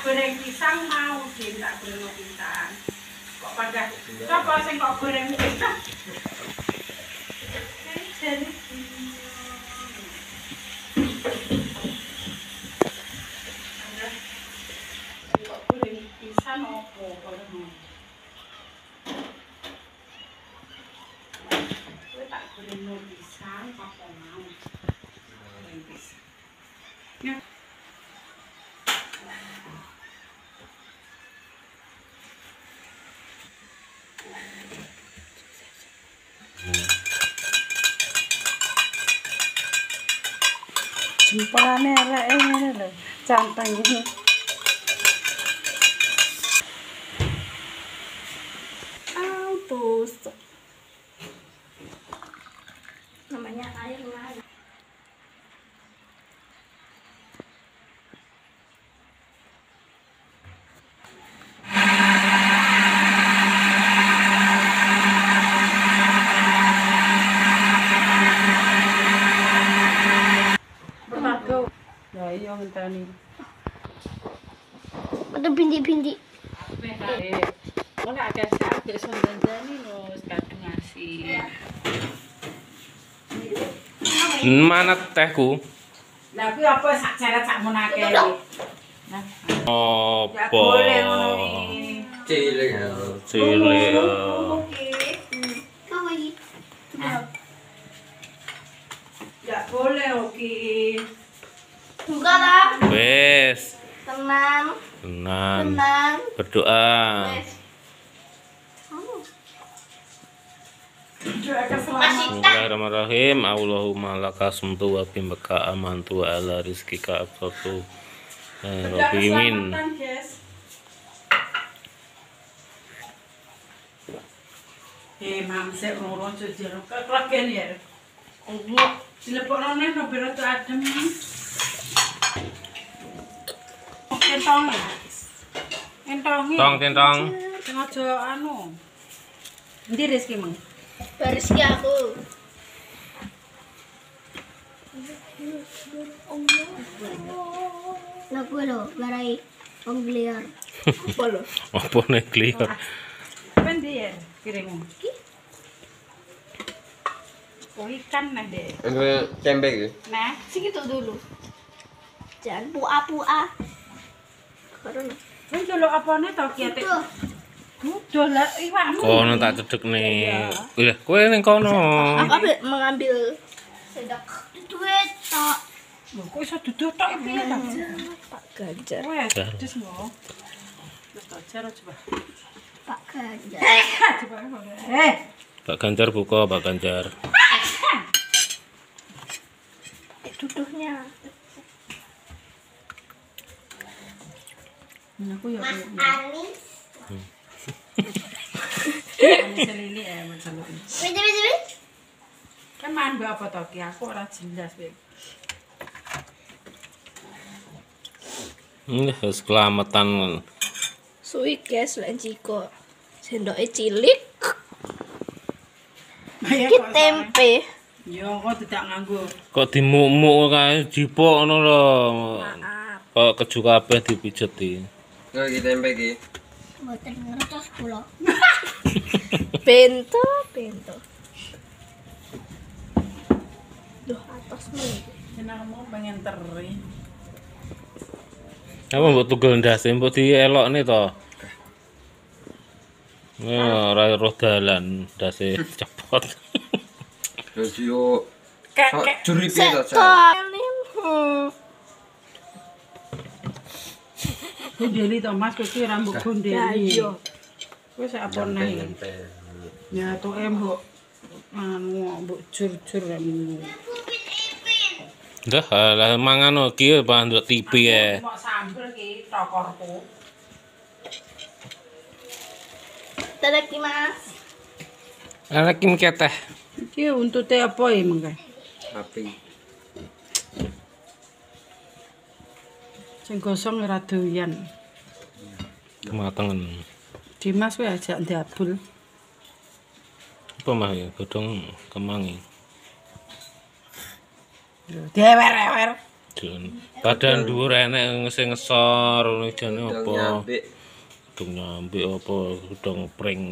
goreng pisang mau Din tak goreng pisang. Kok pada sapa sing kok goreng pisang? Jadi kok goreng pisang opo kono. Kowe tak goreng pisang apa mau? Goreng pisang. Ya. Jempolane arek ngene lho, canteng iki. Tusuk. Namanya air lagi. Ya iya ngenteni. Ada bintik-bintik. Ora ada sak sondandani lho wis kadung ngasih. Mana tehku? Lah kuwi apa sak ceret sak monake iki? Nah. Apa? Ya boleh ngono iki. Cilik. Kau lagi. Ya boleh oke. Buka lah. Wes, Tenang. tenang. Tenang. Berdoa. Wes. Doa keselamatan. Bismillahirrahmanirrahim. Allahumma lakasumtu wa bimbaka amantu wa ala rizkika absatu. Rabbimin. Mam sik loro jero kelegen ya. Ini. Dilepokno neh no bero adem. Entong. Entongi. Tong. Sing aja anu. Endi rezeki meng? Baris ke aku. Lagu lo, barai penggeliar. Apa lo? Apa nek clear? Endi ya piringmu? Oh ikan nah deh. Tempe iki. Nah, Segitu dulu. Jangan pua-pua. Karena kowe delok apane to ki atik? itu Mudah lah iwakmu. Kono tak cedek nih. Iya, kowe ning kono. aku mengambil sedek duit tak. Lho kok iso duduk tok piye to? Pak Ganjar. Wes, dus ngono. Wes tak jar coba. Pak Ganjar. Coba. Pak Ganjar buka, Pak Ganjar. Duduknya. Aku ya kowe. Anis. Ini selili ya masalah. Wih. Kan main mbak apa to ki aku ora jelas kowe. Ini keselamatan. Suwi guys, lan jiko. Sendoknya cilik. Iki tempe. Yo kok tidak nganggo. Kok dimuk-muk kae jipok ngono lho. Maaf. Kok keju kabeh dipijeti. Kok iki tempe iki? Mboten ngertos kula. Bento. Duh, atas nih. Jenengmu pengen teri. Apa mbok tugel ndase mbok dielokne to? Ora roh dalan ndase cepot. Terus yo Kek juripe to, Cak. gondeli to Mas kowe ki rambut Ya gondeli. iya. Kowe sak apa neh? Ya tuh mbok anu mbok jur-jur ngono. Dah lah mangan iki bahan nduk TV ya. Mau sambel ki tokorku. Tadakimasu. Ana kim keteh. Iki untute apa ya mengke? Api. Sing gosong ora doyan. Kematangan. Dimas kowe ajak ndabul. Apa mah ya godhong kemangi. Dewer-ewer. Padahal dhuwur enek sing ngesor ngono jane Udah apa? nyampe. Gedung nyambi apa gedung pring.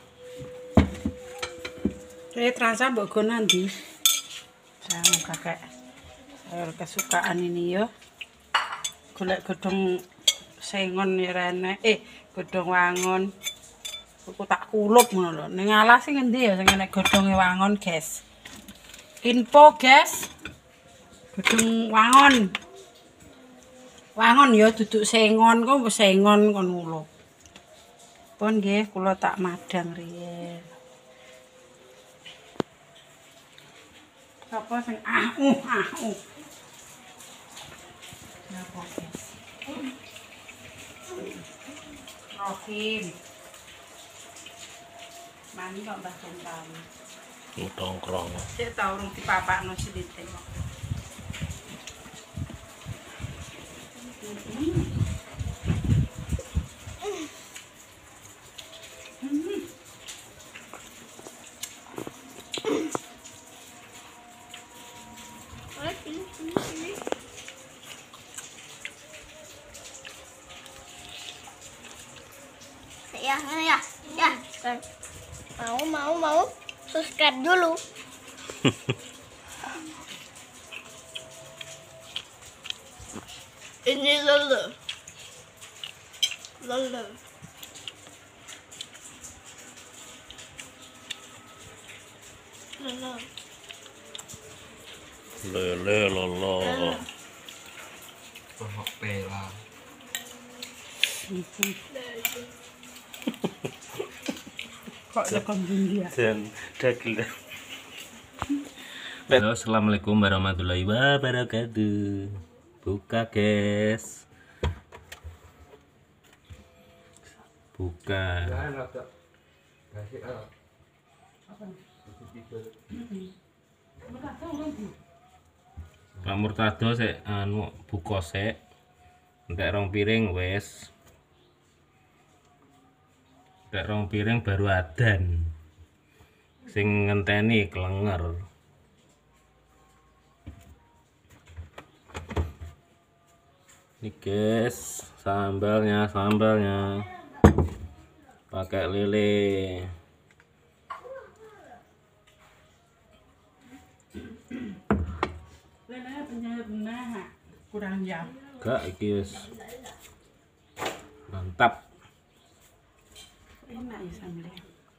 Terasa mbok go nanti. Jangan pakai sayur kesukaan ini yo. Golek godhong sengon ya rene. Godhong wangon. Aku tak kulup ngono lho. Ning alas sing endi ya sing enek godhonge wangon, guys. Info, guys. Godhong wangon. Wangon ya duduk sengon, kok sengon kon ngulup. Pun nggih kula tak madang riyen. Apa sing Napa, guys? Rohim. Mani kok Mbah Tontan. Tongkrong. Cek tau urung dipapakno sithik. Ya. Mau. Subscribe dulu. Ini lele. Lele lolo. Oh, pela. Kok lekon bumbu ya? Dan daging. Halo, assalamualaikum warahmatullahi wabarakatuh. Buka, guys. Buka. Pamurtado sik anu buka sik. Entek rong piring wis. Entek rong piring baru adan. Sing ngenteni klenger. Ini guys, sambalnya pakai lele. Lele benar kurang jam. Gak iki wis mantap. Enak ya sambelnya.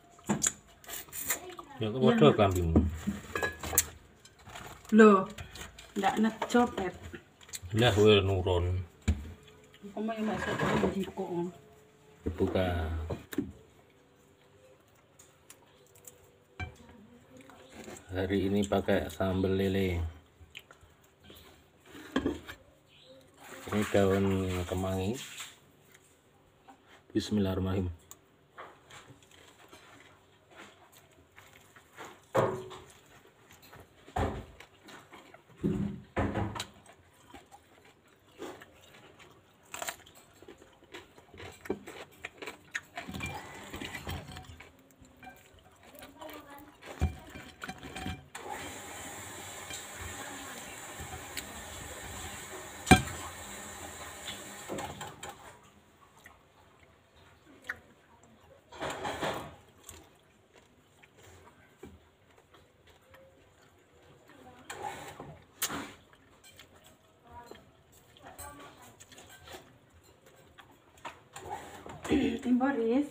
Ya kok padha kambing. Loh, ndak necopet. Lah kowe nurun. Kamu yang masuk jiko. Buka. Hari ini pakai sambal lele. Ini daun kemangi. Bismillahirrahmanirrahim. Boris.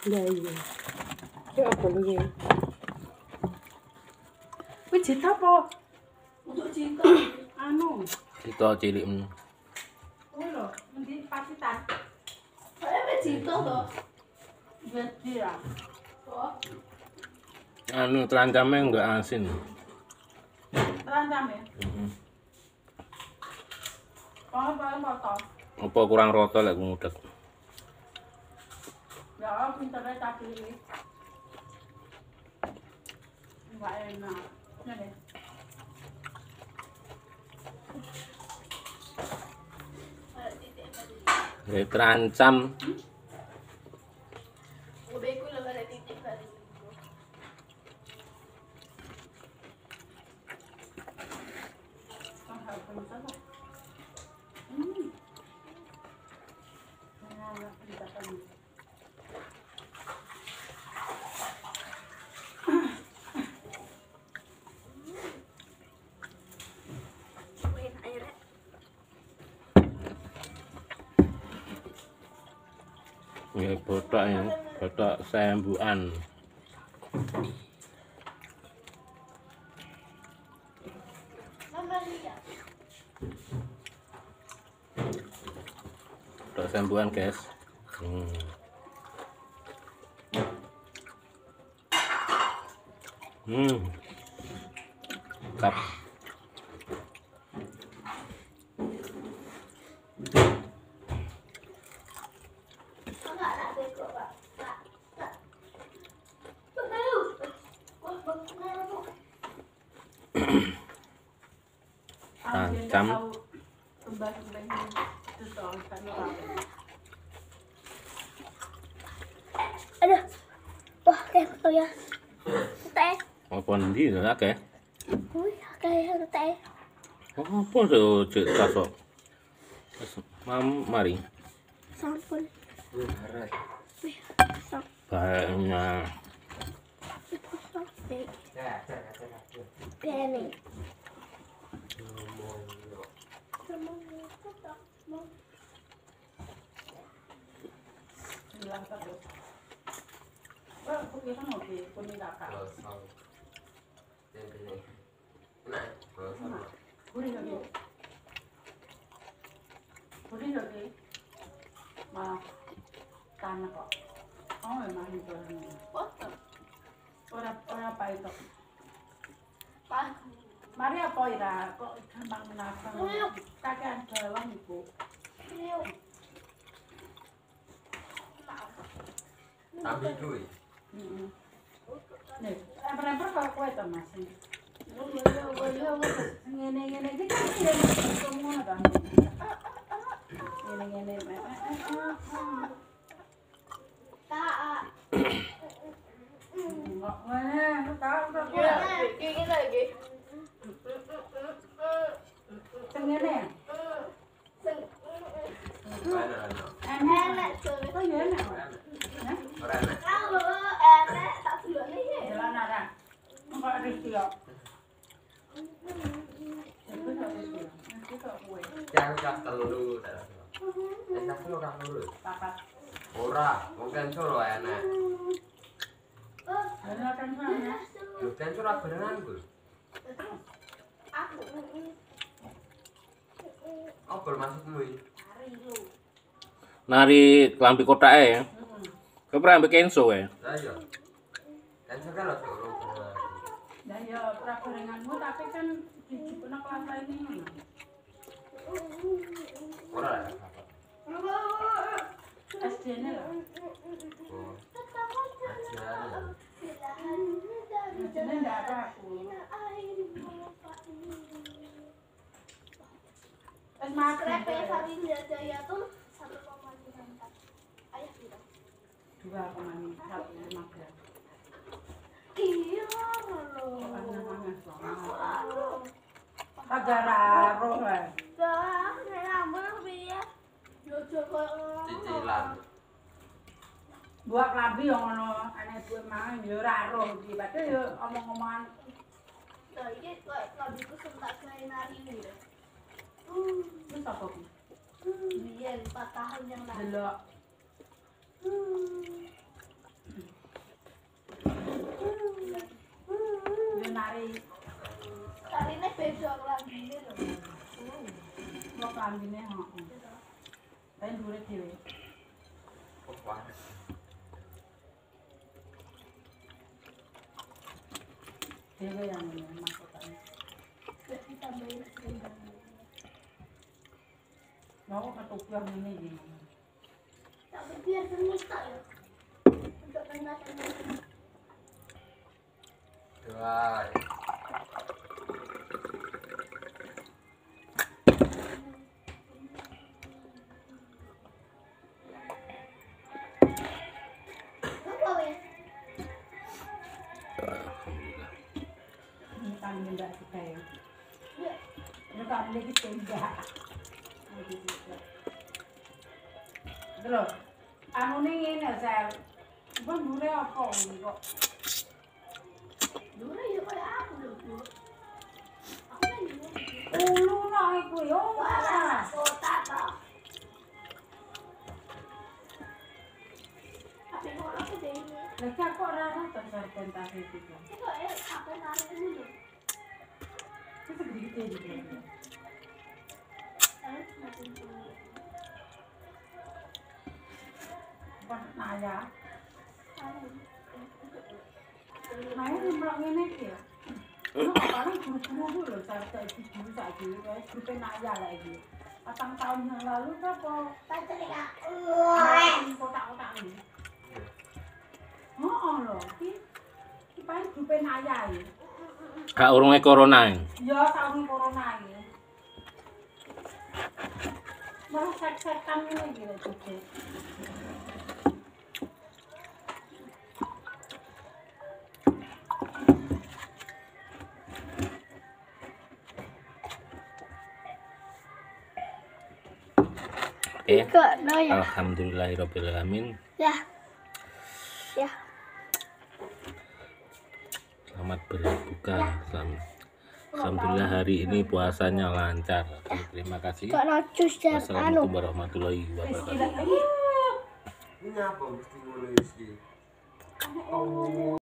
Iya iya. Ki apa lu ki? Kuwi cita apa? Untuk cinta. Anu. Kita cilik Kuwi lho, endi pasitan? Saya mau cinta loh. Jadi ya. Oh, anu terancamnya enggak asin. Terancam ya. Kalau paling potong. Apa kurang roto lek ngudek. Ya, pinternya tadi ini. Enggak enak. Nih. Ya terancam. udah aku udah ada titik tadi. Main airnya. Ya botak ya, botak sembuhan. Mama lihat. Botak sembuhan, guys. Kap. Enggak ada beko, Pak. Enggak. Betul. Wah, betul. Terancam. Aduh. Wah, kayak betul ya. Teh. Apa ndi lho akeh? Wih, kayak teh. Apa tuh cek tasok? Mari. Sampun. Harat. Wih, Banyak. sampai. Kayak nih. Tanah kok. Oh, memang itu. Foto. Ora apa itu. Pak. Mari apa ira kok gampang menasang. Kakean bawang ibu. Yuk. Tapi duit. Heeh. Nih, emper-emper kok kowe to Mas. Ngene-ngene iki kan ya semua ta. Ngene-ngene. Kak. Enggak, tahu Gini lagi. ngene. Mana ana? Enak tuh. Kok ngene? Ora ana. Kalau enak tak dulu nih. Jalan ada. Enggak ada sih. Itu tak ada. Itu kok kowe. Yang cak telu ta. Enak lu ora lur. Papat. Ora, mungkin solo enak. Ada kan mana? Lho kan ora beneran, Bu. Aku. Apa maksudmu iki? Hari lu. Nari kelambi kotake ya. Kepra ambek Kenzo ya. Lah iya. Kan segala solo beneran. Nah ya prabarenganmu tapi kan dijupuna kelas lain ini. Ora ada apa. SD-ne lah. Oh. Aja. SD-ne enggak ada aku. Es makan. Krepe hari Jaya tuh 1,54. Ayah bilang. 2,5 gram. Iya lo. Panas-panas banget. Kagak raro lah. Dah, nambah biar. Yo coba. Cicilan. Buat klambi yang ngono aneh duwe mangan ya raro iki. Padahal ya omong-omongan Nah, ini lebih kusum tak selain hari ini deh. wis apa iki? Biar 4 tahun yang lalu. Delok lambine heeh. Tapi dhuwure dhewe. Oh, wah. Dhewe yang ngene maksudnya. Ditambahin rendang. Mau ketuker ngene iki. Tapi biar ternyata ya. Untuk tengah-tengah. Dua. Apa wes? Alhamdulillah. Ini kan ndak kita ya. Ya. Ini kan lagi tenda. Terus, anu ning ngene Sel. Mbok dure apa iki kok? Dulu ya kayak aku dulu. Aku kan dulu. Ulu nak iku yo. Wah, kota toh. Tapi kalau aku deh ini, Lagi aku ora ora terserpentasi iki. itu aku tarik dulu. Itu segede iki. Terus makin tinggi. Apa naya? Tarik. Nah, ini melok ngene iki ya. Ono paling guru-guru lho cara iki guru saiki wis grupe naya lah iki. 4 tahun yang lalu apa? Pacar ya. Kotak-kotak ini. Oh, lho, iki paling grupe naya iki. Kak urunge corona. Ya tahun corona iki. Malah sek-sekan ngene iki lho Jojo. Kok no ya? Alhamdulillahirabbil alamin. Ya. Ya. Selamat berbuka. Alhamdulillah hari ini puasanya lancar. Terima kasih. Kok no jus dan anu. Wassalamualaikum warahmatullahi Wis wabarakatuh. gila. Ini apa mesti ngono iki?